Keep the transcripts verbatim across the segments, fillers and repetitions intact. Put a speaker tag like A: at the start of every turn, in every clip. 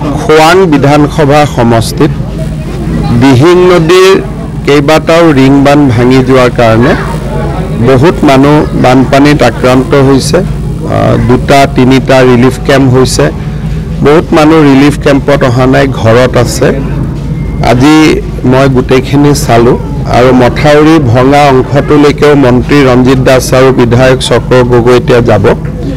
A: খোৱাং বিধানসভা সমষ্টিত দিহিং নদীৰ কেইবাটাও ৰিং বান্ধ ভাঙি যোৱাৰ কাৰণে বহুত মানুহ বানপানীত আক্ৰান্ত হৈছে। দুটা তিনিটা ৰিলিফ কেম্প হৈছে। বহুত মানুহ ৰিলিফ কেম্পত অহা নাই, ঘৰত আছে। আজি মই গোটেইখিনি চালোঁ আৰু মথাউৰি ভঙা অংশটোলৈকেও মন্ত্ৰী ৰঞ্জিত দাস আৰু বিধায়ক চক্ৰ গগৈ এতিয়া যাব।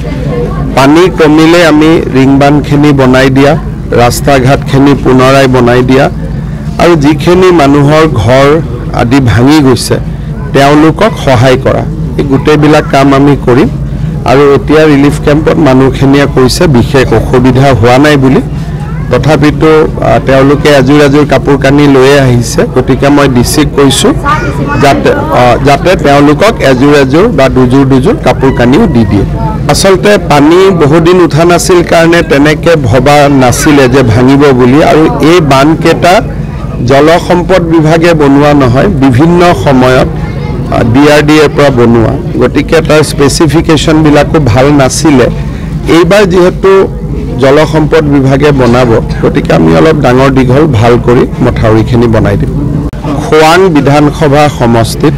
A: পানী কমিলে আমি ৰিং বান্ধখিনি বনাই দিয়া, ৰাস্তা ঘাটখিনি পুনৰাই বনাই দিয়া আৰু যিখিনি মানুহৰ ঘৰ আদি ভাঙি গৈছে তেওঁলোকক সহায় কৰা, এই গোটেইবিলাক কাম আমি কৰিম। আৰু এতিয়া ৰিলিফ কেম্পত মানুহখিনিয়ে কৈছে বিশেষ অসুবিধা হোৱা নাই বুলি, তথাপিতো তেওঁলোকে এযোৰ এযোৰ কাপোৰ কানি লৈয়ে আহিছে। গতিকে মই ডি চিক কৈছোঁ যাতে যাতে তেওঁলোকক এযোৰ এযোৰ বা দুযোৰ দুযোৰ কাপোৰ কানিও দি দিয়ে। আচলতে পানী বহুদিন উঠা নাছিল কাৰণে তেনেকৈ ভবা নাছিলে যে ভাঙিব বুলি। আৰু এই বান্ধকেইটা জলসম্পদ বিভাগে বনোৱা নহয়, বিভিন্ন সময়ত ডি আৰ ডি এৰ পৰা বনোৱা, গতিকে তাৰ স্পেচিফিকেশ্যনবিলাকো ভাল নাছিলে। এইবাৰ যিহেতু জলসম্পদ বিভাগে বনাব, গতিকে আমি অলপ ডাঙৰ দীঘল ভাল কৰি মথাউৰিখিনি বনাই দিম। খোৱাং বিধানসভা সমষ্টিত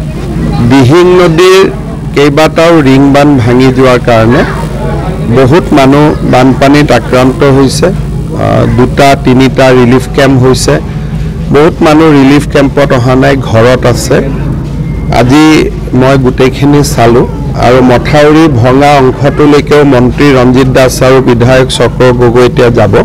A: দিহিং নদীৰ কেইবাটাও ৰিং বান্ধ ভাঙি যোৱাৰ কাৰণে বহুত মানুহ বানপানীত আক্ৰান্ত হৈছে। দুটা তিনিটা ৰিলিফ কেম্প হৈছে। বহুত মানুহ ৰিলিফ কেম্পত অহা নাই, ঘৰত আছে। আজি মই গোটেইখিনি চালোঁ আৰু মথাউৰি ভঙা অংশটোলৈকেও মন্ত্ৰী ৰঞ্জিত দাস আৰু বিধায়ক চক্ৰ গগৈ এতিয়া যাব।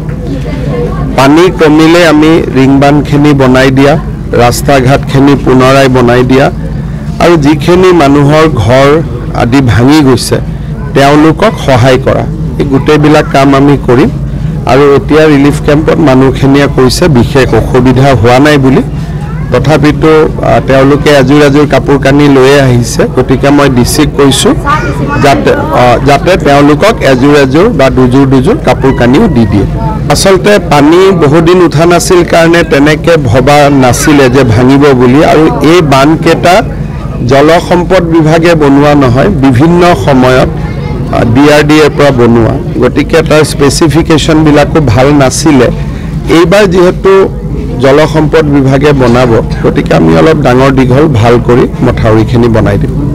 A: পানী কমিলে আমি ৰিং বান্ধখিনি বনাই দিয়া, ৰাস্তা ঘাটখিনি পুনৰাই বনাই দিয়া আৰু যিখিনি মানুহৰ ঘৰ আদি ভাঙি গৈছে তেওঁলোকক সহায় কৰা, এই গোটেইবিলাক কাম আমি কৰিম। আৰু এতিয়া ৰিলিফ কেম্পত মানুহখিনিয়ে কৈছে বিশেষ অসুবিধা হোৱা নাই বুলি, তথাপিতো তেওঁলোকে এযোৰ এযোৰ কাপোৰ কানি লৈয়ে আহিছে। গতিকে মই ডি চিক কৈছোঁ যাতে যাতে তেওঁলোকক এযোৰ এযোৰ বা দুযোৰ দুযোৰ কাপোৰ কানিও দি দিয়ে। আচলতে পানী বহুদিন উঠা নাছিল কাৰণে তেনেকৈ ভবা নাছিলে যে ভাঙিব বুলি। আৰু এই বান্ধকেইটা জলসম্পদ বিভাগে বনোৱা নহয়, বিভিন্ন সময়ত ডি আৰ ডি এৰ পৰা বনোৱা, গতিকে তাৰ স্পেচিফিকেশ্যনবিলাকো ভাল নাছিলে। এইবাৰ যিহেতু জলসম্পদ বিভাগে বনাব, গতিকে আমি অলপ ডাঙৰ দীঘল ভাল কৰি মথাউৰিখিনি বনাই দিম।